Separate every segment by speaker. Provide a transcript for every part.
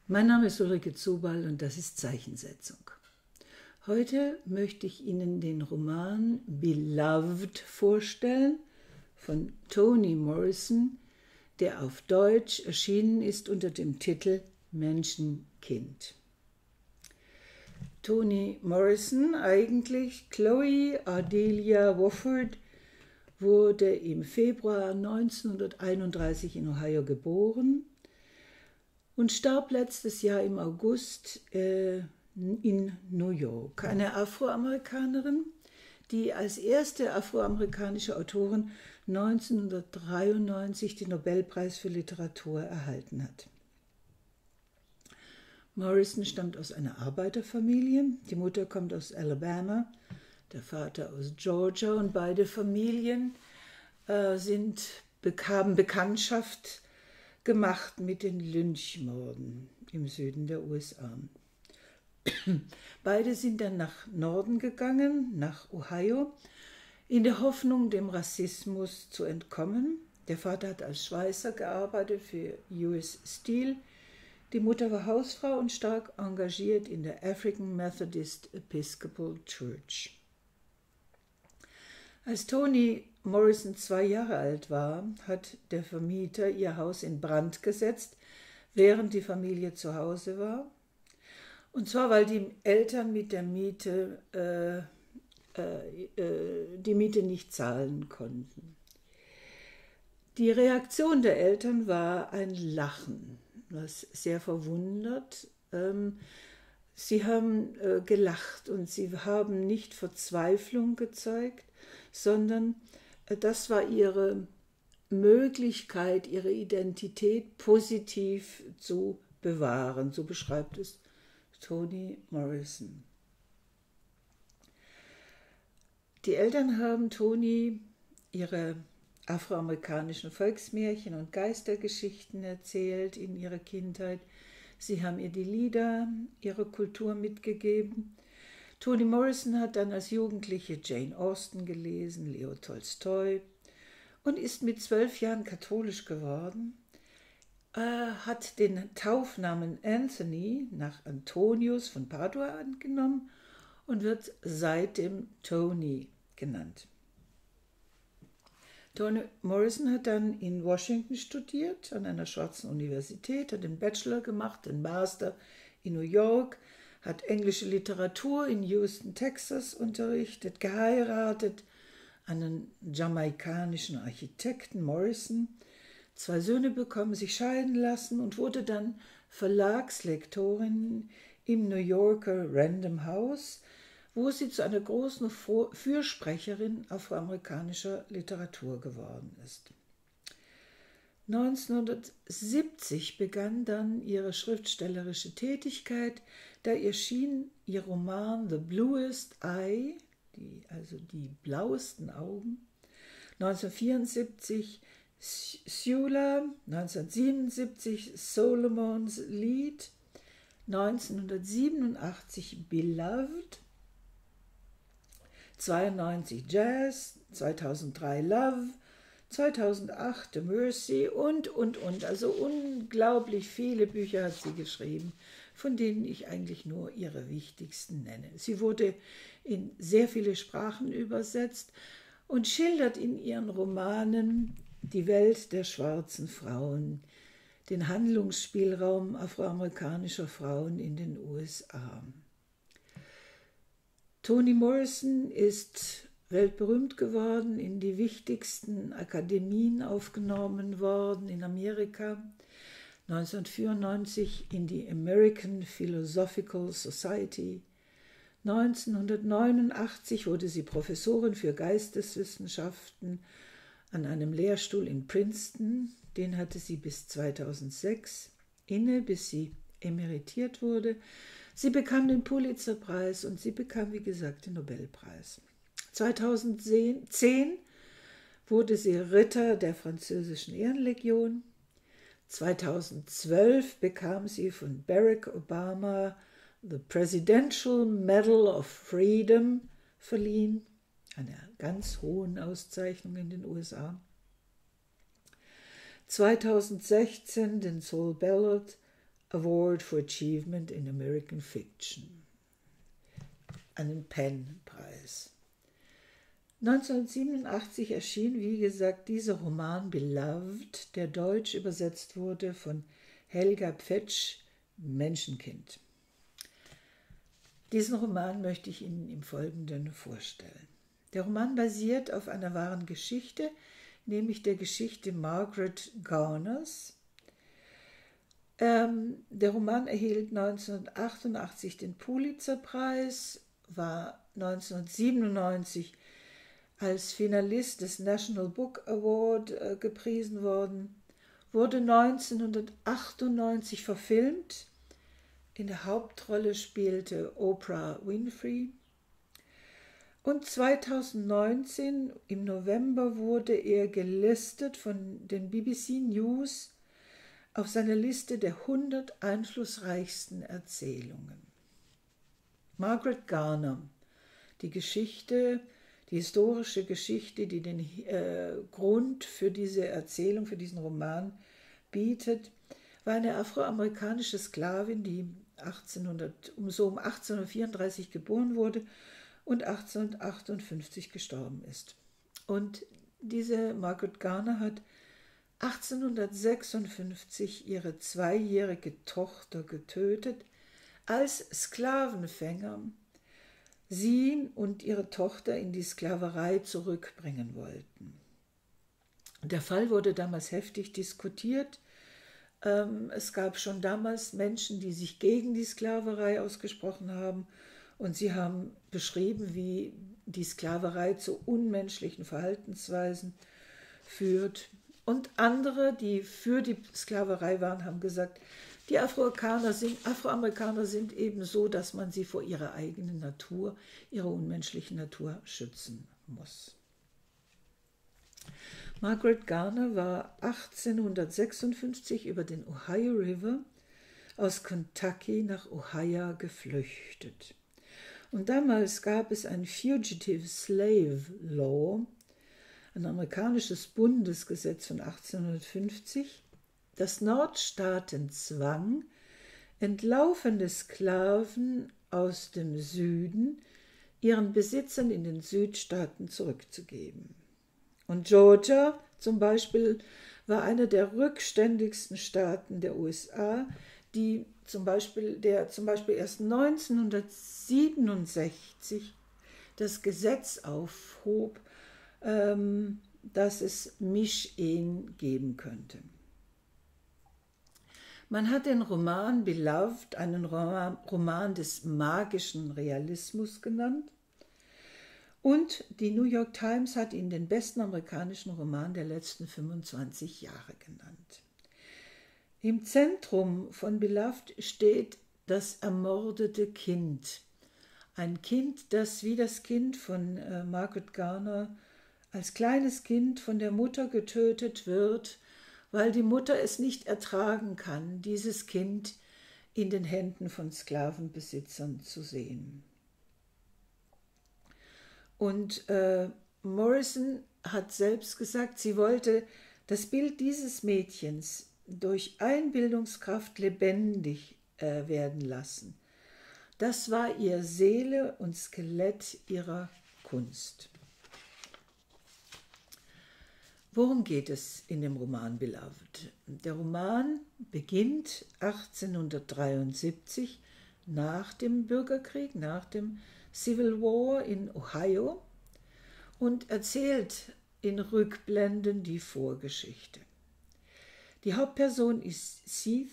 Speaker 1: Mein Name ist Ulrike Zobal und das ist Zeichensetzung. Heute möchte ich Ihnen den Roman Beloved vorstellen von Toni Morrison, der auf Deutsch erschienen ist unter dem Titel Menschenkind. Toni Morrison, eigentlich Chloe Ardelia Wofford, wurde im Februar 1931 in Ohio geboren und starb letztes Jahr im August in New York. Eine Afroamerikanerin, die als erste afroamerikanische Autorin 1993 den Nobelpreis für Literatur erhalten hat. Morrison stammt aus einer Arbeiterfamilie. Die Mutter kommt aus Alabama, der Vater aus Georgia, und beide Familien haben Bekanntschaft gemacht mit den Lynchmorden im Süden der USA. Beide sind dann nach Norden gegangen, nach Ohio, in der Hoffnung, dem Rassismus zu entkommen. Der Vater hat als Schweißer gearbeitet für US Steel. Die Mutter war Hausfrau und stark engagiert in der African Methodist Episcopal Church. Als Toni Morrison 2 Jahre alt war, hat der Vermieter ihr Haus in Brand gesetzt, während die Familie zu Hause war. Und zwar, weil die Eltern mit der Miete die Miete nicht zahlen konnten. Die Reaktion der Eltern war ein Lachen, was sehr verwundert. Sie haben gelacht und sie haben nicht Verzweiflung gezeigt, sondern das war ihre Möglichkeit, ihre Identität positiv zu bewahren. So beschreibt es Toni Morrison. Die Eltern haben Toni ihre afroamerikanischen Volksmärchen und Geistergeschichten erzählt in ihrer Kindheit. Sie haben ihr die Lieder, ihre Kultur mitgegeben. Toni Morrison hat dann als Jugendliche Jane Austen gelesen, Leo Tolstoi, und ist mit 12 Jahren katholisch geworden, hat den Taufnamen Anthony nach Antonius von Padua angenommen und wird seitdem Toni genannt. Toni Morrison hat dann in Washington studiert, an einer schwarzen Universität, hat den Bachelor gemacht, den Master in New York, hat englische Literatur in Houston, Texas unterrichtet, geheiratet, einen jamaikanischen Architekten Morrison, 2 Söhne bekommen, sich scheiden lassen und wurde dann Verlagslektorin im New Yorker Random House, wo sie zu einer großen Fürsprecherin afroamerikanischer Literatur geworden ist. 1970 begann dann ihre schriftstellerische Tätigkeit, da erschien ihr Roman The Bluest Eye, also die blauesten Augen, 1974 Sula, 1977 Solomon's Lied, 1987 Beloved, 92 Jazz, 2003 Love, 2008 The Mercy und. Also unglaublich viele Bücher hat sie geschrieben, von denen ich eigentlich nur ihre wichtigsten nenne. Sie wurde in sehr viele Sprachen übersetzt und schildert in ihren Romanen die Welt der schwarzen Frauen, den Handlungsspielraum afroamerikanischer Frauen in den USA. Toni Morrison ist weltberühmt geworden, in die wichtigsten Akademien aufgenommen worden in Amerika, 1994 in die American Philosophical Society, 1989 wurde sie Professorin für Geisteswissenschaften an einem Lehrstuhl in Princeton, den hatte sie bis 2006 inne, bis sie emeritiert wurde. Sie bekam den Pulitzerpreis und sie bekam, wie gesagt, den Nobelpreis. 2010 wurde sie Ritter der französischen Ehrenlegion. 2012 bekam sie von Barack Obama the Presidential Medal of Freedom verliehen, eine ganz hohe Auszeichnung in den USA. 2016 den Soul Ballad Award for Achievement in American Fiction, einen PEN-Preis. 1987 erschien, wie gesagt, dieser Roman Beloved, der deutsch übersetzt wurde von Helga Pfetsch, Menschenkind. Diesen Roman möchte ich Ihnen im Folgenden vorstellen. Der Roman basiert auf einer wahren Geschichte, nämlich der Geschichte Margaret Garners. Der Roman erhielt 1988 den Pulitzer-Preis, war 1997 als Finalist des National Book Award gepriesen worden, wurde 1998 verfilmt. In der Hauptrolle spielte Oprah Winfrey. Und 2019, im November, wurde er gelistet von den BBC News auf seiner Liste der 100 einflussreichsten Erzählungen. Margaret Garner, die historische Geschichte, die den Grund für diese Erzählung, für diesen Roman bietet, war eine afroamerikanische Sklavin, die um 1834 geboren wurde und 1858 gestorben ist. Und diese Margaret Garner hat 1856 ihre 2-jährige Tochter getötet, als Sklavenfänger sie und ihre Tochter in die Sklaverei zurückbringen wollten. Der Fall wurde damals heftig diskutiert. Es gab schon damals Menschen, die sich gegen die Sklaverei ausgesprochen haben, und sie haben beschrieben, wie die Sklaverei zu unmenschlichen Verhaltensweisen führt. Und andere, die für die Sklaverei waren, haben gesagt, die Afroamerikaner sind eben so, dass man sie vor ihrer eigenen Natur, ihrer unmenschlichen Natur schützen muss. Margaret Garner war 1856 über den Ohio River aus Kentucky nach Ohio geflüchtet. Und damals gab es ein Fugitive Slave Law, ein amerikanisches Bundesgesetz von 1850, das Nordstaaten zwang, entlaufene Sklaven aus dem Süden ihren Besitzern in den Südstaaten zurückzugeben. Und Georgia zum Beispiel war einer der rückständigsten Staaten der USA, der zum Beispiel erst 1967 das Gesetz aufhob, dass es Mischehen geben könnte. Man hat den Roman Beloved einen Roman des magischen Realismus genannt, und die New York Times hat ihn den besten amerikanischen Roman der letzten 25 Jahre genannt. Im Zentrum von Beloved steht das ermordete Kind. Ein Kind, das wie das Kind von Margaret Garner als kleines Kind von der Mutter getötet wird, weil die Mutter es nicht ertragen kann, dieses Kind in den Händen von Sklavenbesitzern zu sehen. Und Morrison hat selbst gesagt, sie wollte das Bild dieses Mädchens durch Einbildungskraft lebendig werden lassen. Das war ihr Seele und Skelett ihrer Kunst. Worum geht es in dem Roman Beloved? Der Roman beginnt 1873 nach dem Bürgerkrieg, nach dem Civil War in Ohio, und erzählt in Rückblenden die Vorgeschichte. Die Hauptperson ist Seth,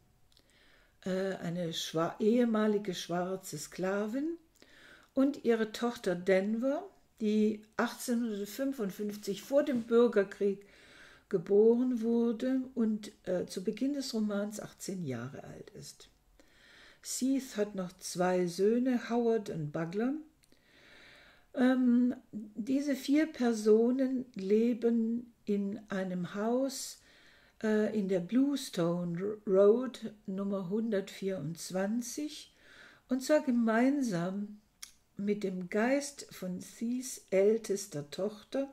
Speaker 1: eine ehemalige schwarze Sklavin, und ihre Tochter Denver, die 1855 vor dem Bürgerkrieg geboren wurde und zu Beginn des Romans 18 Jahre alt ist. Seth hat noch 2 Söhne, Howard und Bugler. Diese 4 Personen leben in einem Haus in der Bluestone Road Nummer 124, und zwar gemeinsam mit dem Geist von Seths ältester Tochter,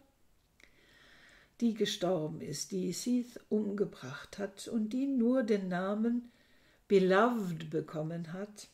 Speaker 1: die gestorben ist, die Seth umgebracht hat und die nur den Namen Beloved bekommen hat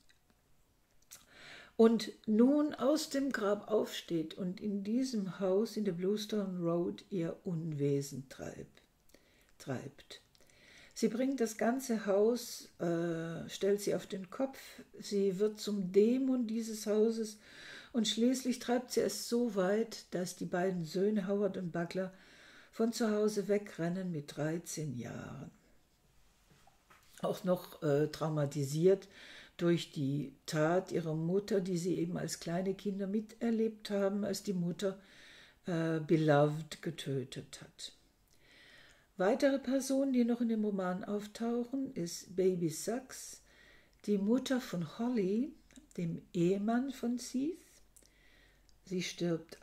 Speaker 1: und nun aus dem Grab aufsteht und in diesem Haus in der Bluestone Road ihr Unwesen treibt. Sie bringt das ganze Haus, stellt sie auf den Kopf, sie wird zum Dämon dieses Hauses und schließlich treibt sie es so weit, dass die beiden Söhne Howard und Buckler von zu Hause wegrennen mit 13 Jahren. Auch noch traumatisiert durch die Tat ihrer Mutter, die sie eben als kleine Kinder miterlebt haben, als die Mutter Beloved getötet hat. Weitere Personen, die noch in dem Roman auftauchen, ist Baby Sachs, die Mutter von Holly, dem Ehemann von Seath. Sie stirbt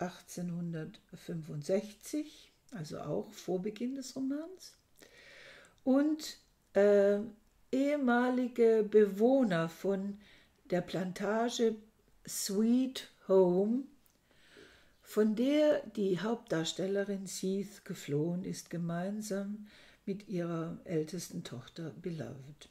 Speaker 1: 1865, also auch vor Beginn des Romans. Und ehemalige Bewohner von der Plantage Sweet Home, von der die Hauptdarstellerin Seath geflohen ist, gemeinsam mit ihrer ältesten Tochter Beloved.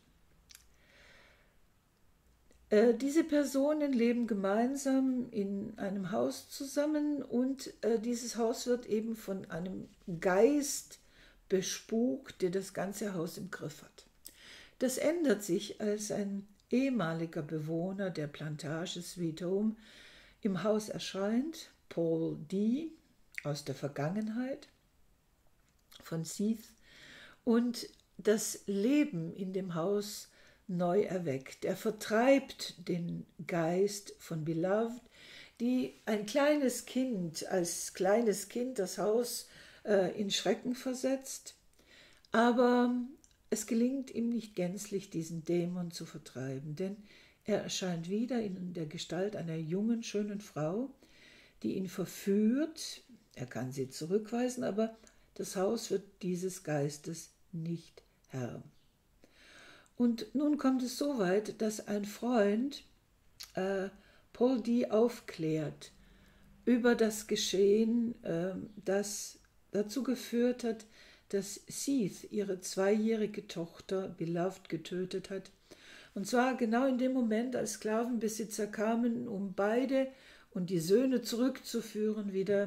Speaker 1: Diese Personen leben gemeinsam in einem Haus zusammen und dieses Haus wird eben von einem Geist bespukt, der das ganze Haus im Griff hat. Das ändert sich, als ein ehemaliger Bewohner der Plantage Sweet Home im Haus erscheint, Paul D. aus der Vergangenheit von Seath, und das Leben in dem Haus neu erweckt. Er vertreibt den Geist von Beloved, die als kleines Kind das Haus in Schrecken versetzt, aber es gelingt ihm nicht gänzlich, diesen Dämon zu vertreiben, denn er erscheint wieder in der Gestalt einer jungen, schönen Frau, die ihn verführt. Er kann sie zurückweisen, aber das Haus wird dieses Geistes nicht Herr. Und nun kommt es so weit, dass ein Freund Paul D. aufklärt über das Geschehen, das dazu geführt hat, dass Seath ihre 2-jährige Tochter Beloved getötet hat. Und zwar genau in dem Moment, als Sklavenbesitzer kamen, um beide und die Söhne zurückzuführen wieder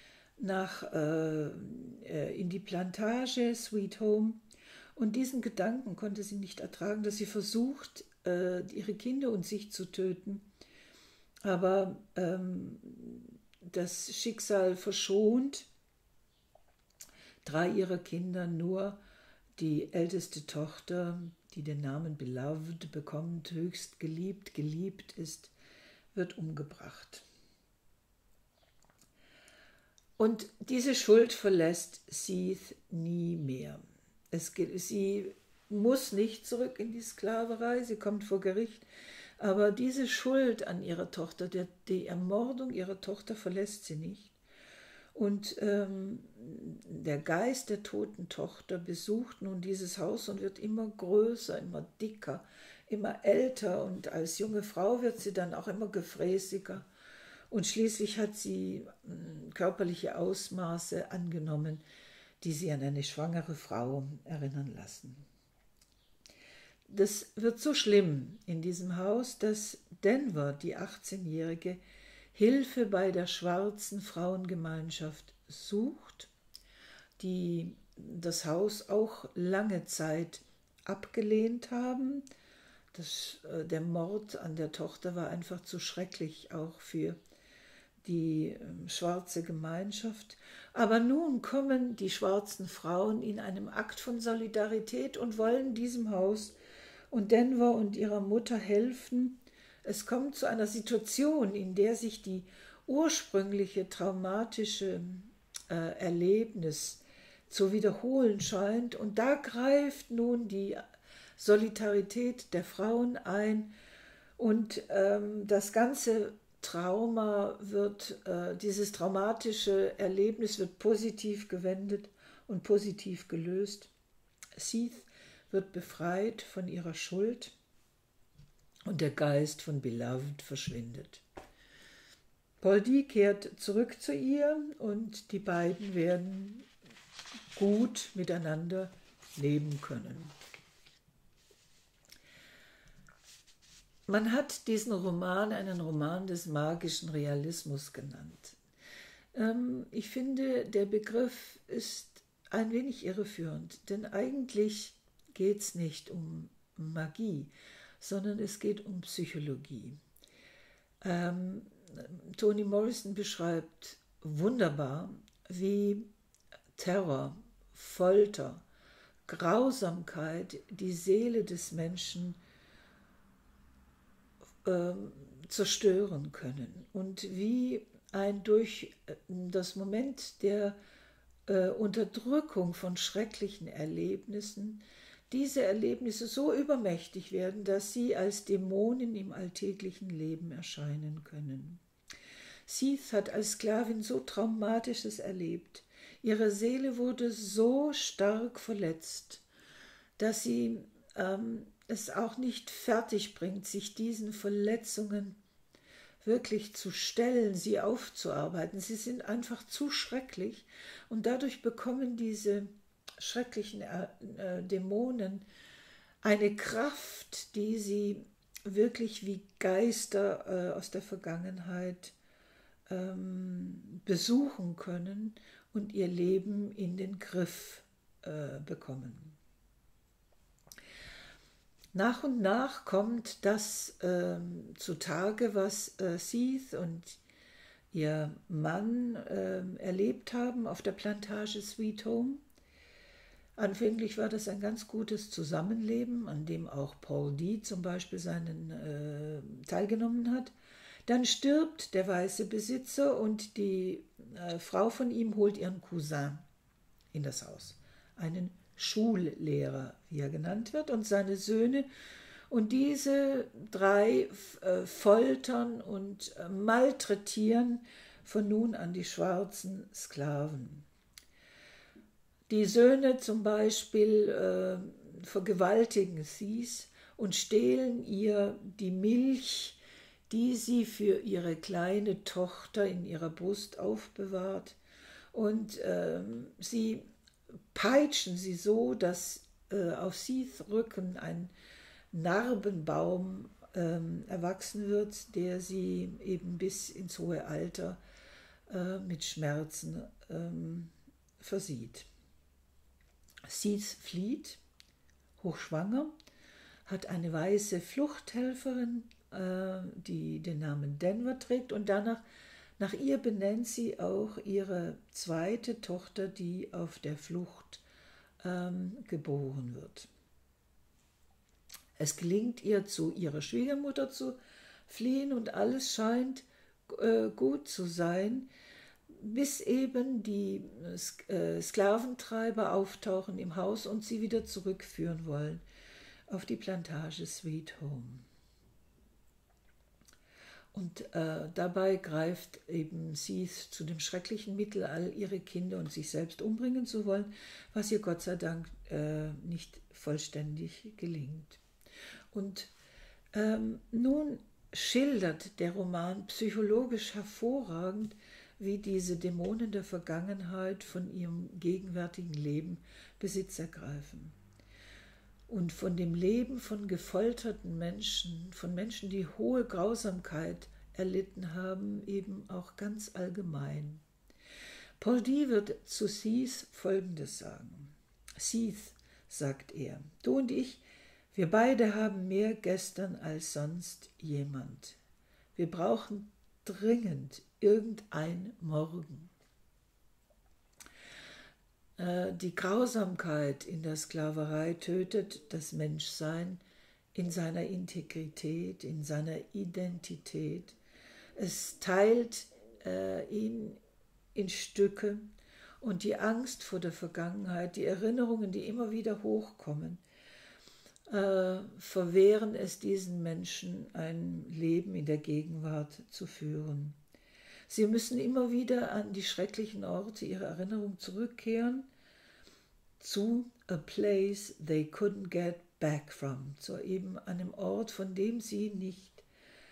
Speaker 1: in die Plantage Sweet Home. Und diesen Gedanken konnte sie nicht ertragen, dass sie versucht, ihre Kinder und sich zu töten. Aber das Schicksal verschont 3 ihrer Kinder, nur die älteste Tochter, die den Namen Beloved bekommt, höchst geliebt ist, wird umgebracht. Und diese Schuld verlässt Seath nie mehr. Sie muss nicht zurück in die Sklaverei, sie kommt vor Gericht, aber diese Schuld an ihrer Tochter, die Ermordung ihrer Tochter verlässt sie nicht. Und der Geist der toten Tochter besucht nun dieses Haus und wird immer größer, immer dicker, immer älter, und als junge Frau wird sie dann auch immer gefräßiger. Und schließlich hat sie körperliche Ausmaße angenommen, die sie an eine schwangere Frau erinnern lassen. Das wird so schlimm in diesem Haus, dass Denver, die 18-Jährige, Hilfe bei der schwarzen Frauengemeinschaft sucht, die das Haus auch lange Zeit abgelehnt haben. Der Mord an der Tochter war einfach zu schrecklich, auch für die schwarze Gemeinschaft. Aber nun kommen die schwarzen Frauen in einem Akt von Solidarität und wollen diesem Haus und Denver und ihrer Mutter helfen. Es kommt zu einer Situation, in der sich die ursprüngliche traumatische Erlebnis zu wiederholen scheint. Und da greift nun die Solidarität der Frauen ein und das ganze Trauma dieses traumatische Erlebnis wird positiv gewendet und positiv gelöst. Seath wird befreit von ihrer Schuld und der Geist von Beloved verschwindet. Paul D. kehrt zurück zu ihr und die beiden werden gut miteinander leben können. Man hat diesen Roman einen Roman des magischen Realismus genannt. Ich finde, der Begriff ist ein wenig irreführend, denn eigentlich geht es nicht um Magie, sondern es geht um Psychologie. Toni Morrison beschreibt wunderbar, wie Terror, Folter, Grausamkeit die Seele des Menschen zerstören können und wie ein durch das Moment der Unterdrückung von schrecklichen Erlebnissen diese Erlebnisse so übermächtig werden, dass sie als Dämonen im alltäglichen Leben erscheinen können. Seath hat als Sklavin so Traumatisches erlebt. Ihre Seele wurde so stark verletzt, dass sie es auch nicht fertig bringt, sich diesen Verletzungen wirklich zu stellen, sie aufzuarbeiten. Sie sind einfach zu schrecklich und dadurch bekommen diese schrecklichen Dämonen eine Kraft, die sie wirklich wie Geister aus der Vergangenheit besuchen können und ihr Leben in den Griff bekommen. Nach und nach kommt das zutage, was Seath und ihr Mann erlebt haben auf der Plantage Sweet Home. Anfänglich war das ein ganz gutes Zusammenleben, an dem auch Paul D. zum Beispiel teilgenommen hat. Dann stirbt der weiße Besitzer und die Frau von ihm holt ihren Cousin in das Haus, einen Schullehrer, wie er genannt wird, und seine Söhne. Und diese drei foltern und malträtieren von nun an die schwarzen Sklaven. Die Söhne zum Beispiel vergewaltigen Seath und stehlen ihr die Milch, die sie für ihre kleine Tochter in ihrer Brust aufbewahrt. Und sie peitschen sie so, dass auf Seaths Rücken ein Narbenbaum erwachsen wird, der sie eben bis ins hohe Alter mit Schmerzen versieht. Seath flieht, hochschwanger, hat eine weiße Fluchthelferin, die den Namen Denver trägt, und nach ihr benennt sie auch ihre zweite Tochter, die auf der Flucht geboren wird. Es gelingt ihr, zu ihrer Schwiegermutter zu fliehen und alles scheint gut zu sein, bis eben die Sklaventreiber auftauchen im Haus und sie wieder zurückführen wollen auf die Plantage Sweet Home. Und dabei greift eben Seath zu dem schrecklichen Mittel, all ihre Kinder und sich selbst umbringen zu wollen, was ihr Gott sei Dank nicht vollständig gelingt. Und nun schildert der Roman psychologisch hervorragend, wie diese Dämonen der Vergangenheit von ihrem gegenwärtigen Leben Besitz ergreifen. Und von dem Leben von gefolterten Menschen, von Menschen, die hohe Grausamkeit erlitten haben, eben auch ganz allgemein. Paul D. wird zu Seath Folgendes sagen. Seath, sagt er, du und ich, wir beide haben mehr gestern als sonst jemand. Wir brauchen dringend irgendein Morgen. Die Grausamkeit in der Sklaverei tötet das Menschsein in seiner Integrität, in seiner Identität. Es teilt ihn in Stücke und die Angst vor der Vergangenheit, die Erinnerungen, die immer wieder hochkommen, verwehren es diesen Menschen, ein Leben in der Gegenwart zu führen. Sie müssen immer wieder an die schrecklichen Orte ihrer Erinnerung zurückkehren, zu a place they couldn't get back from, zu eben einem Ort, von dem sie nicht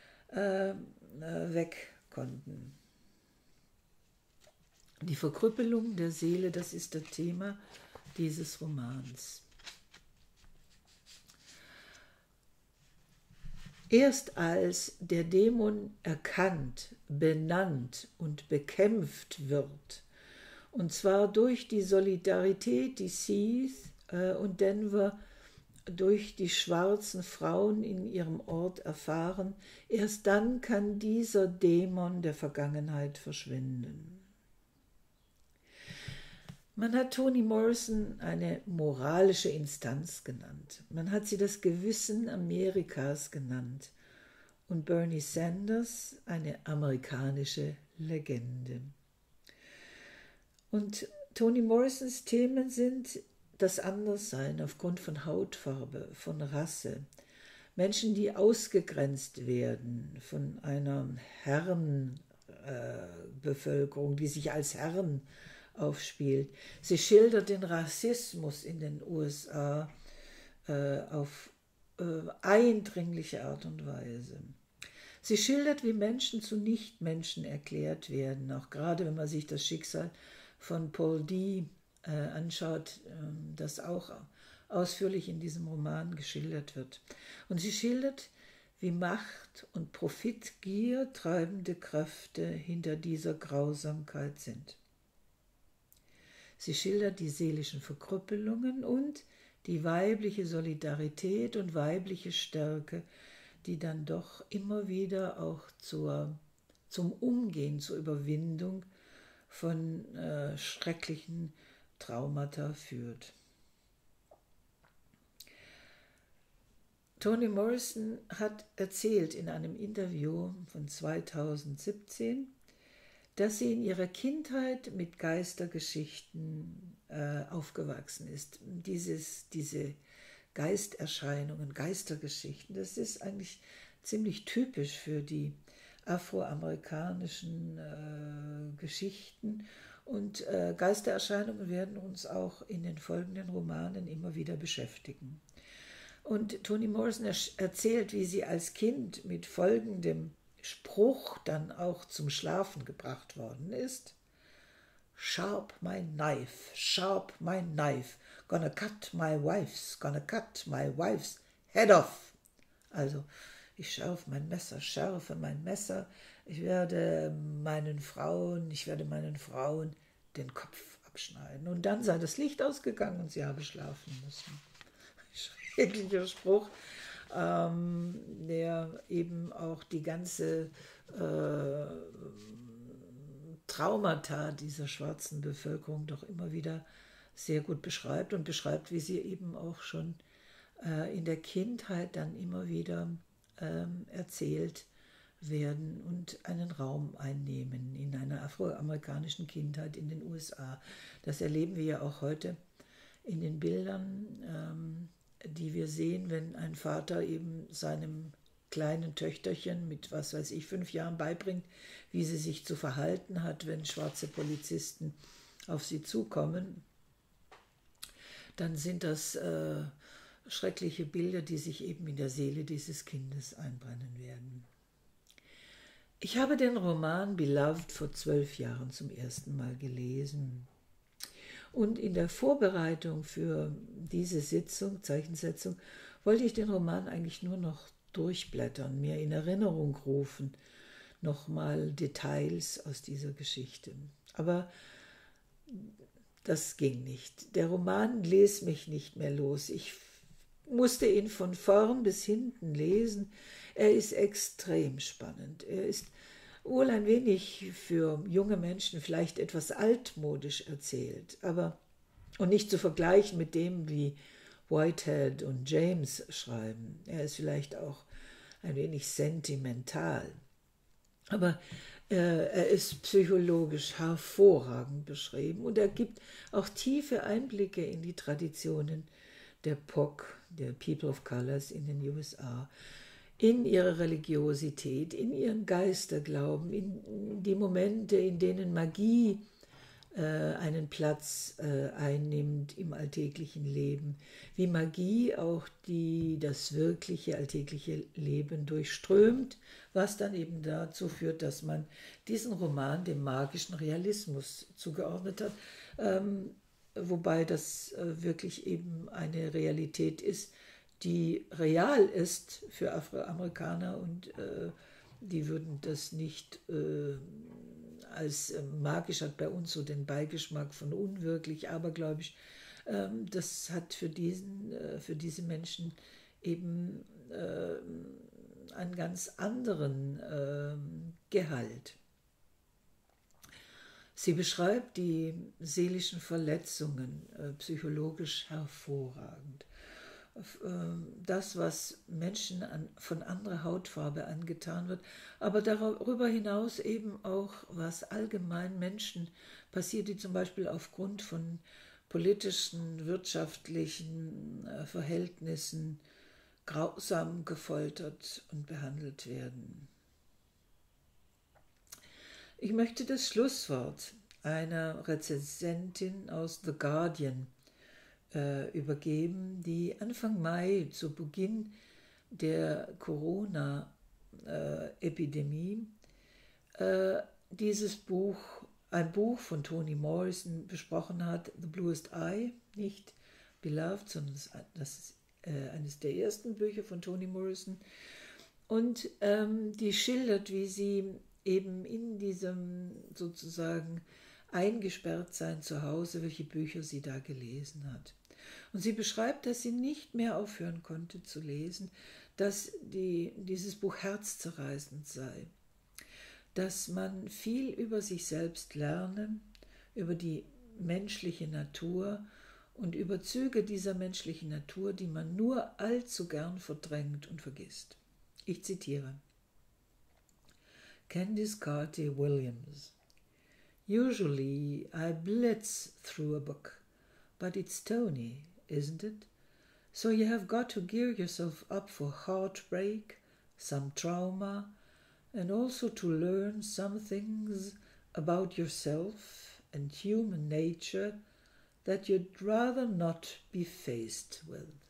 Speaker 1: weg konnten. Die Verkrüppelung der Seele, das ist das Thema dieses Romans. Erst als der Dämon erkannt, benannt und bekämpft wird, und zwar durch die Solidarität, die Seath und Denver durch die schwarzen Frauen in ihrem Ort erfahren, erst dann kann dieser Dämon der Vergangenheit verschwinden. Man hat Toni Morrison eine moralische Instanz genannt. Man hat sie das Gewissen Amerikas genannt und Bernie Sanders eine amerikanische Legende. Und Toni Morrisons Themen sind das Anderssein aufgrund von Hautfarbe, von Rasse, Menschen, die ausgegrenzt werden von einer Herrenbevölkerung, die sich als Herren aufspielt. Sie schildert den Rassismus in den USA auf eindringliche Art und Weise. Sie schildert, wie Menschen zu Nichtmenschen erklärt werden, auch gerade wenn man sich das Schicksal von Paul D. anschaut, das auch ausführlich in diesem Roman geschildert wird. Und sie schildert, wie Macht und Profitgier treibende Kräfte hinter dieser Grausamkeit sind. Sie schildert die seelischen Verkrüppelungen und die weibliche Solidarität und weibliche Stärke, die dann doch immer wieder auch zum Umgehen, zur Überwindung von schrecklichen Traumata führt. Toni Morrison hat erzählt in einem Interview von 2017, dass sie in ihrer Kindheit mit Geistergeschichten aufgewachsen ist. Diese Geisterscheinungen, Geistergeschichten, das ist eigentlich ziemlich typisch für die afroamerikanischen Geschichten. Und Geistererscheinungen werden uns auch in den folgenden Romanen immer wieder beschäftigen. Und Toni Morrison erzählt, wie sie als Kind mit folgendem Spruch dann auch zum Schlafen gebracht worden ist: Sharp my knife, gonna cut my wife's head off. Also, ich schärfe mein Messer, ich werde meinen Frauen den Kopf abschneiden. Und dann sei das Licht ausgegangen und sie habe schlafen müssen. Schrecklicher Spruch, der eben auch die ganze Traumata dieser schwarzen Bevölkerung doch immer wieder sehr gut beschreibt und beschreibt, wie sie eben auch schon in der Kindheit dann immer wieder erzählt werden und einen Raum einnehmen in einer afroamerikanischen Kindheit in den USA. Das erleben wir ja auch heute in den Bildern, die wir sehen, wenn ein Vater eben seinem kleinen Töchterchen mit, 5 Jahren beibringt, wie sie sich zu verhalten hat, wenn schwarze Polizisten auf sie zukommen, dann sind das schreckliche Bilder, die sich eben in der Seele dieses Kindes einbrennen werden. Ich habe den Roman Beloved vor 12 Jahren zum ersten Mal gelesen. Und in der Vorbereitung für diese Zeichensetzung, wollte ich den Roman eigentlich nur noch durchblättern, mir in Erinnerung rufen, nochmal Details aus dieser Geschichte. Aber das ging nicht. Der Roman ließ mich nicht mehr los. Ich musste ihn von vorn bis hinten lesen. Er ist extrem spannend. Er ist wohl ein wenig für junge Menschen vielleicht etwas altmodisch erzählt, und nicht zu vergleichen mit dem, wie Whitehead und James schreiben. Er ist vielleicht auch ein wenig sentimental. Aber er ist psychologisch hervorragend beschrieben und er gibt auch tiefe Einblicke in die Traditionen der POC, der People of Colors in den USA, in ihre Religiosität, in ihren Geisterglauben, in die Momente, in denen Magie einen Platz einnimmt im alltäglichen Leben, wie Magie auch das wirkliche alltägliche Leben durchströmt, was dann eben dazu führt, dass man diesen Roman dem magischen Realismus zugeordnet hat, wobei das wirklich eben eine Realität ist, die real ist für Afroamerikaner und die würden das nicht als magisch, hat bei uns so den Beigeschmack von unwirklich, abergläubisch. Das hat für diese Menschen eben einen ganz anderen Gehalt. Sie beschreibt die seelischen Verletzungen psychologisch hervorragend. Das, was Menschen von anderer Hautfarbe angetan wird, aber darüber hinaus eben auch, was allgemein Menschen passiert, die zum Beispiel aufgrund von politischen, wirtschaftlichen Verhältnissen grausam gefoltert und behandelt werden. Ich möchte das Schlusswort einer Rezensentin aus The Guardian übergeben, die Anfang Mai zu Beginn der Corona-Epidemie dieses Buch, ein Buch von Toni Morrison besprochen hat, The Bluest Eye, nicht Beloved, sondern das ist eines der ersten Bücher von Toni Morrison, und die schildert, wie sie eben in diesem sozusagen eingesperrt sein zu Hause, welche Bücher sie da gelesen hat. Und sie beschreibt, dass sie nicht mehr aufhören konnte zu lesen, dass dieses Buch herzzerreißend sei, dass man viel über sich selbst lerne, über die menschliche Natur und über Züge dieser menschlichen Natur, die man nur allzu gern verdrängt und vergisst. Ich zitiere Candice Carty-Williams. Usually I blitz through a book, but it's Toni, isn't it? So you have got to gear yourself up for heartbreak, some trauma, and also to learn some things about yourself and human nature that you'd rather not be faced with.